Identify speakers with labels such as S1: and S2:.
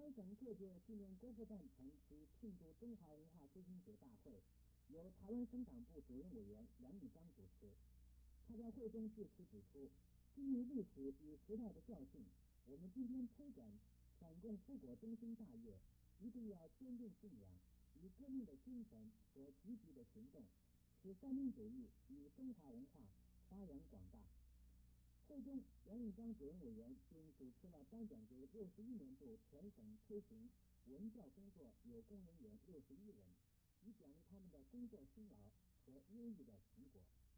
S1: 全省各界纪念国父诞辰及庆祝中华文化复兴节大会，由台湾省党部主任委员梁义章主持。他在会中致辞指出，基于历史与时代的教训，我们今天推展反共复国中兴大业，一定要坚定信仰，以革命的精神和积极的行动，使三民主义与中华文化发扬光大。会中，梁义章主任委员并主持了颁奖给61年度全省推行文教工作有功人员61人，以奖励他们的工作辛劳和优异的成果。